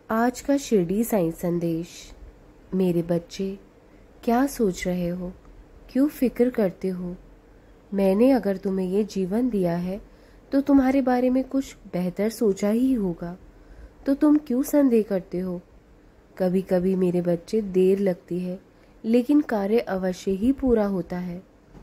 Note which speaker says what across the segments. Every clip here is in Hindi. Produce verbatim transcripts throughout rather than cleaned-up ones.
Speaker 1: आज का शिरडी साईं संदेश। मेरे बच्चे, क्या सोच रहे हो? क्यों फिक्र करते हो? मैंने अगर तुम्हें ये जीवन दिया है तो तुम्हारे बारे में कुछ बेहतर सोचा ही होगा, तो तुम क्यों संदेह करते हो? कभी कभी मेरे बच्चे देर लगती है, लेकिन कार्य अवश्य ही पूरा होता है।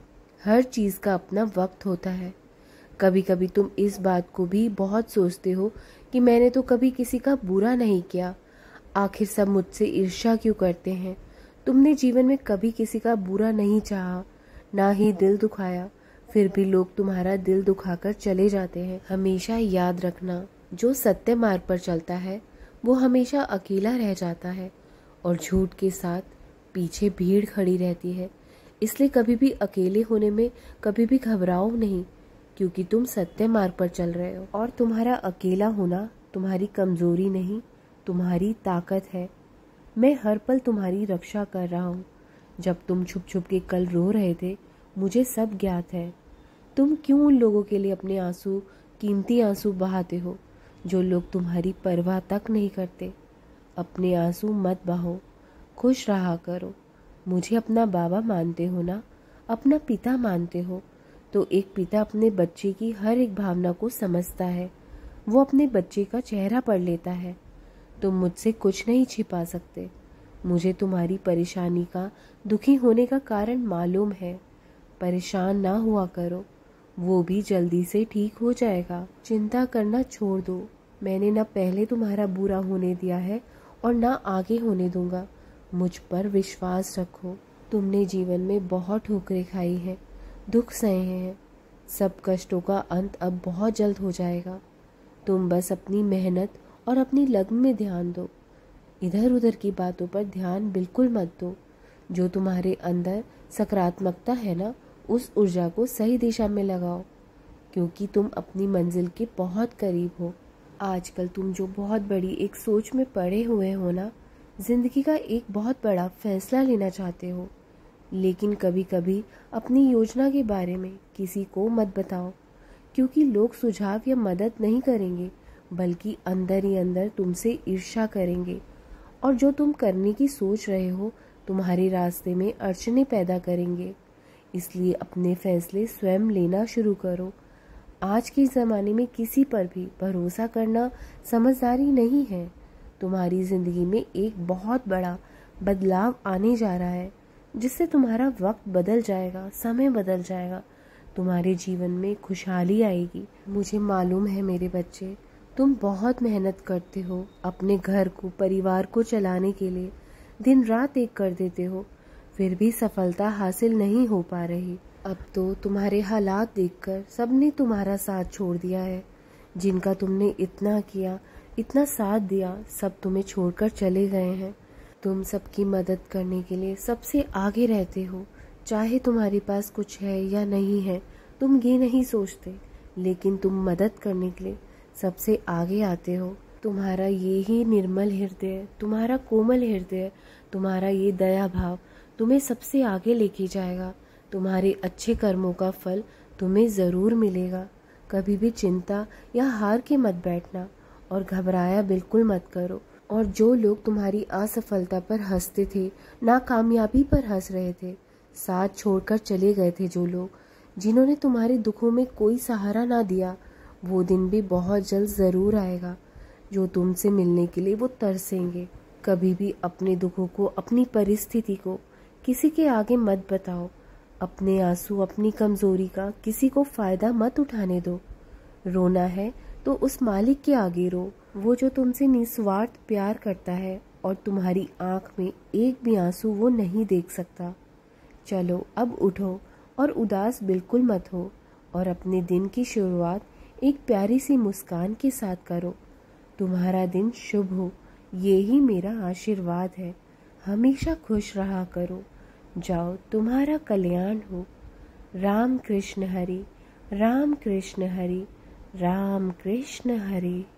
Speaker 1: हर चीज़ का अपना वक्त होता है। कभी कभी तुम इस बात को भी बहुत सोचते हो कि मैंने तो कभी किसी का बुरा नहीं किया, आखिर सब मुझसे ईर्ष्या क्यों करते हैं। तुमने जीवन में कभी किसी का बुरा नहीं चाहा, ना ही दिल दुखाया, फिर भी लोग तुम्हारा दिल दुखाकर चले जाते हैं। हमेशा याद रखना, जो सत्य मार्ग पर चलता है वो हमेशा अकेला रह जाता है और झूठ के साथ पीछे भीड़ खड़ी रहती है। इसलिए कभी भी अकेले होने में कभी भी घबराओ नहीं, क्योंकि तुम सत्य मार्ग पर चल रहे हो और तुम्हारा अकेला होना तुम्हारी कमजोरी नहीं, तुम्हारी ताकत है। मैं हर पल तुम्हारी रक्षा कर रहा हूँ। जब तुम छुप छुप के कल रो रहे थे, मुझे सब ज्ञात है। तुम क्यों उन लोगों के लिए अपने आंसू, कीमती आंसू बहाते हो जो लोग तुम्हारी परवाह तक नहीं करते। अपने आंसू मत बहाओ, खुश रहा करो। मुझे अपना बाबा मानते हो ना, अपना पिता मानते हो, तो एक पिता अपने बच्चे की हर एक भावना को समझता है। वो अपने बच्चे का चेहरा पढ़ लेता है। तुम मुझसे कुछ नहीं छिपा सकते। मुझे तुम्हारी परेशानी का, दुखी होने का कारण मालूम है। परेशान ना हुआ करो, वो भी जल्दी से ठीक हो जाएगा। चिंता करना छोड़ दो। मैंने ना पहले तुम्हारा बुरा होने दिया है और ना आगे होने दूंगा। मुझ पर विश्वास रखो। तुमने जीवन में बहुत ठोकरें खाई हैं, दुख सहे हैं। सब कष्टों का अंत अब बहुत जल्द हो जाएगा। तुम बस अपनी मेहनत और अपनी लगन में ध्यान दो। इधर उधर की बातों पर ध्यान बिल्कुल मत दो। जो तुम्हारे अंदर सकारात्मकता है ना, उस ऊर्जा को सही दिशा में लगाओ, क्योंकि तुम अपनी मंजिल के बहुत करीब हो। आजकल तुम जो बहुत बड़ी एक सोच में पड़े हुए हो ना, जिंदगी का एक बहुत बड़ा फैसला लेना चाहते हो, लेकिन कभी कभी अपनी योजना के बारे में किसी को मत बताओ, क्योंकि लोग सुझाव या मदद नहीं करेंगे, बल्कि अंदर ही अंदर तुमसे ईर्ष्या करेंगे। और जो तुम करने की सोच रहे हो, तुम्हारे रास्ते में अड़चने पैदा करेंगे। इसलिए अपने फैसले स्वयं लेना शुरू करो। आज के ज़माने में किसी पर भी भरोसा करना समझदारी नहीं है। तुम्हारी ज़िंदगी में एक बहुत बड़ा बदलाव आने जा रहा है, जिससे तुम्हारा वक्त बदल जाएगा, समय बदल जाएगा, तुम्हारे जीवन में खुशहाली आएगी। मुझे मालूम है मेरे बच्चे, तुम बहुत मेहनत करते हो अपने घर को, परिवार को चलाने के लिए। दिन रात एक कर देते हो, फिर भी सफलता हासिल नहीं हो पा रही। अब तो तुम्हारे हालात देखकर सबने तुम्हारा साथ छोड़ दिया है। जिनका तुमने इतना किया, इतना साथ दिया, सब तुम्हें छोड़कर चले गए हैं। तुम सबकी मदद करने के लिए सबसे आगे रहते हो, चाहे तुम्हारे पास कुछ है या नहीं है, तुम ये नहीं सोचते, लेकिन तुम मदद करने के लिए सबसे आगे आते हो। तुम्हारा ये ही निर्मल हृदय, तुम्हारा कोमल हृदय, तुम्हारा ये दया भाव तुम्हें सबसे आगे लेके जाएगा। तुम्हारे अच्छे कर्मों का फल तुम्हें ज़रूर मिलेगा। कभी भी चिंता या हार के मत बैठना और घबराया बिल्कुल मत करो। और जो लोग तुम्हारी असफलता पर हंसते थे, नाकामयाबी पर हंस रहे थे, साथ छोड़कर चले गए थे, जो लोग जिन्होंने तुम्हारे दुखों में कोई सहारा ना दिया, वो दिन भी बहुत जल्द ज़रूर आएगा। जो तुमसे मिलने के लिए वो तरसेंगे। कभी भी अपने दुखों को, अपनी परिस्थिति को किसी के आगे मत बताओ। अपने आंसू, अपनी कमज़ोरी का किसी को फ़ायदा मत उठाने दो। रोना है तो उस मालिक के आगे रो, वो जो तुमसे निस्वार्थ प्यार करता है और तुम्हारी आंख में एक भी आंसू वो नहीं देख सकता। चलो अब उठो और उदास बिल्कुल मत हो, और अपने दिन की शुरुआत एक प्यारी सी मुस्कान के साथ करो। तुम्हारा दिन शुभ हो, ये ही मेरा आशीर्वाद है। हमेशा खुश रहा करो। जाओ, तुम्हारा कल्याण हो। राम कृष्ण हरि, राम कृष्ण हरि, राम कृष्ण हरि।